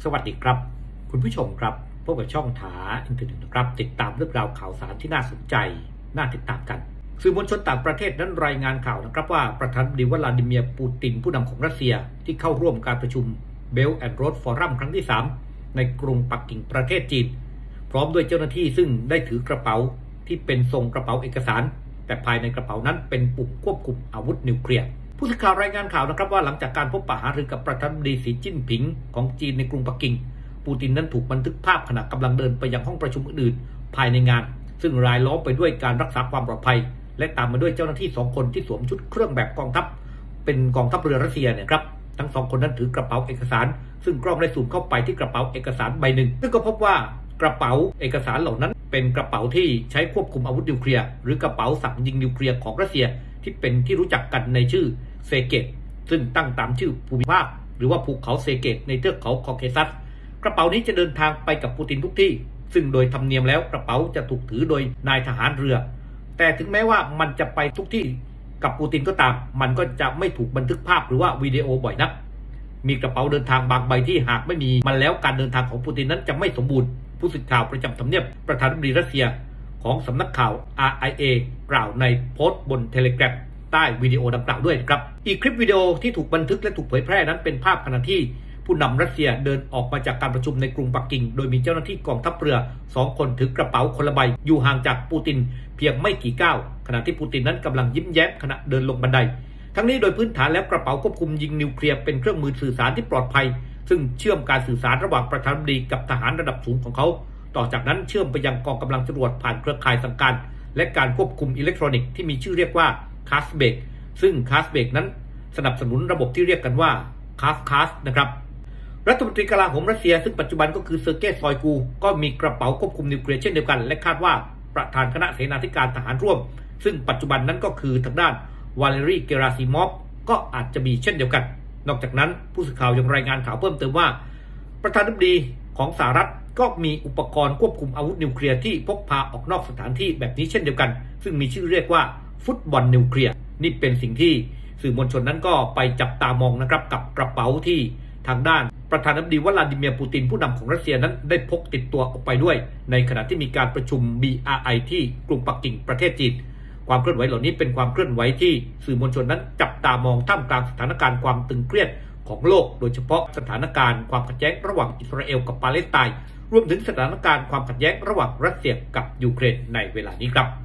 สวัสดีครับคุณผู้ชมครับพบกับช่องถาอินเทอร์เน็ตนะครับติดตามเรื่องราวข่าวสารที่น่าสนใจน่าติดตามกันสื่อมวลชนต่างประเทศนั้นรายงานข่าวนะครับว่าประธานาธิบดีวลาดิเมียร์ปูตินผู้นำของรัสเซียที่เข้าร่วมการประชุมเบลต์แอนด์โรดฟอรัมครั้งที่3ในกรุงปักกิ่งประเทศจีนพร้อมด้วยเจ้าหน้าที่ซึ่งได้ถือกระเป๋าที่เป็นทรงกระเป๋าเอกสารแต่ภายในกระเป๋านั้นเป็นปุ่มควบคุมอาวุธนิวเคลียร์ผู้สื่อข่าวรายงานข่าวนะครับว่าหลังจากการพบปะหารือกับประธานาธิบดีสีจิ้นผิงของจีนในกรุงปักกิ่งปูตินนั้นถูกบันทึกภาพขณะกำลังเดินไปยังห้องประชุมอื่นๆภายในงานซึ่งรายล้อมไปด้วยการรักษาความปลอดภัยและตามมาด้วยเจ้าหน้าที่2คนที่สวมชุดเครื่องแบบกองทัพเป็นกองทัพเรือรัสเซียเนี่ยครับทั้ง2คนนั้นถือกระเป๋าเอกสารซึ่งกล้องได้ซูมเข้าไปที่กระเป๋าเอกสารใบหนึ่งซึ่งก็พบว่ากระเป๋าเอกสารเหล่านั้นเป็นกระเป๋าที่ใช้ควบคุมอาวุธนิวเคลียร์หรือกระเป๋าสั่งยิงนิวเคลียร์ของรัสเซียที่เป็นที่รู้จักกันในชื่อเซเกตซึ่งตั้งตามชื่อภูมิภาคหรือว่าภูเขาเซเกตในเทือกเขาคอเคซัสกระเป๋านี้จะเดินทางไปกับปูตินทุกที่ซึ่งโดยธรรมเนียมแล้วกระเป๋าจะถูกถือโดยนายทหารเรือแต่ถึงแม้ว่ามันจะไปทุกที่กับปูตินก็ตามมันก็จะไม่ถูกบันทึกภาพหรือว่าวิดีโอบ่อยนักมีกระเป๋าเดินทางบางใบที่หากไม่มีมันแล้วการเดินทางของปูตินนั้นจะไม่สมบูรณ์ผู้สื่อข่าวประจำทำเนียบประธานาธิบดีรัสเซียของสำนักข่าว RIA กล่าวในโพสต์บนเทเลกราฟใต้วิดีโอดังกล่าวด้วยครับอีกคลิปวิดีโอที่ถูกบันทึกและถูกเผยแพร่นั้นเป็นภาพขณะที่ผู้นำรัสเซียเดินออกมาจากการประชุมในกรุงปักกิ่งโดยมีเจ้าหน้าที่กองทัพเรือ2คนถือกระเป๋าคนละใบอยู่ห่างจากปูตินเพียงไม่กี่ก้าวขณะที่ปูตินนั้นกำลังยิ้มแย้มขณะเดินลงบันไดทั้งนี้โดยพื้นฐานแล้วกระเป๋าควบคุมยิงนิวเคลียร์เป็นเครื่องมือสื่อสารที่ปลอดภัยซึ่งเชื่อมการสื่อสารระหว่างประธานาธิบดีกับทหารระดับสูงของเขาต่อจากนั้นเชื่อมไปยังกองกำลังจรวดผ่านเครือข่ายสั่งการและการควบคุมอิเล็กทรอนิกส์ที่มีชื่อเรียกว่าคาสเบกซึ่งคาสเบกนั้นสนับสนุนระบบที่เรียกกันว่าคาสนะครับรัฐมนตรีกลาโหมรัสเซียซึ่งปัจจุบันก็คือเซอร์เกย์ซอยกูก็มีกระเป๋าควบคุมนิวเคลียร์เช่นเดียวกันและคาดว่าประธานคณะเสนาธิการทหารร่วมซึ่งปัจจุบันนั้นก็คือทางด้านวาเลรีเกราซิมอฟก็อาจจะมีเช่นเดียวกันนอกจากนั้นผู้สื่อข่าวยังรายงานข่าวเพิ่มเติมว่าประธานาธิบดีของสหรัฐก็มีอุปกรณ์ควบคุมอาวุธนิวเคลียร์ที่พกพาออกนอกสถานที่แบบนี้เช่นเดียวกันซึ่งมีชื่อเรียกว่าฟุตบอลนิวเคลียร์นี่เป็นสิ่งที่สื่อมวลชนนั้นก็ไปจับตามองนะครับกับกระเป๋าที่ทางด้านประธานาธิบดีวลาดิเมียร์ปูตินผู้นำของรัสเซียนั้นได้พกติดตัวออกไปด้วยในขณะที่มีการประชุม BRI ที่กรุงปักกิ่งประเทศจีนความเคลื่อนไหวเหล่านี้เป็นความเคลื่อนไหวที่สื่อมวลชนนั้นจับตามองท่ามกลางสถานการณ์ความตึงเครียดของโลกโดยเฉพาะสถานการณ์ความขัดแย้งระหว่างอิสราเอลกับปาเลสไตน์รวมถึงสถานการณ์ความขัดแย้งระหว่างรัสเซียกับยูเครนในเวลานี้ครับ